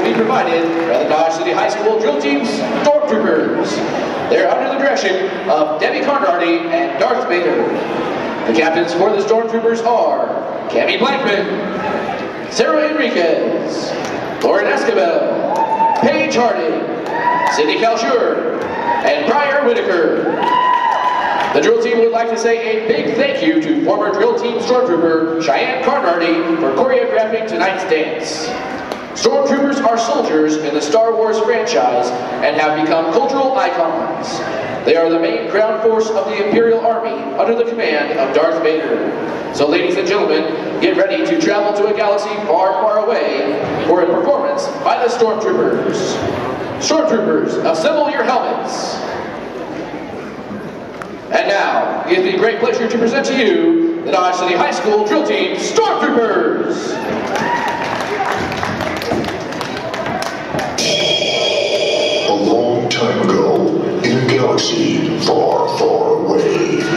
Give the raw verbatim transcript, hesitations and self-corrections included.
be provided by the Dodge City High School Drill Team's Stormtroopers. They're under the direction of Debbie Carnardy and Darth Vader. The captains for the Stormtroopers are Cammie Blankman, Sarah Enriquez, Lauren Esquivel, Paige Harding, Cindy Kalshur, and Briar Whitaker. The drill team would like to say a big thank you to former drill team Stormtrooper Cheyenne Carnardy for choreographing tonight's dance. Stormtroopers are soldiers in the Star Wars franchise and have become cultural icons. They are the main ground force of the Imperial Army under the command of Darth Vader. So ladies and gentlemen, get ready to travel to a galaxy far, far away for a performance by the Stormtroopers. Stormtroopers, assemble your helmets. And now, it gives me great pleasure to present to you the Dodge City High School Drill Team Stormtroopers. A long time ago, in a galaxy far, far away,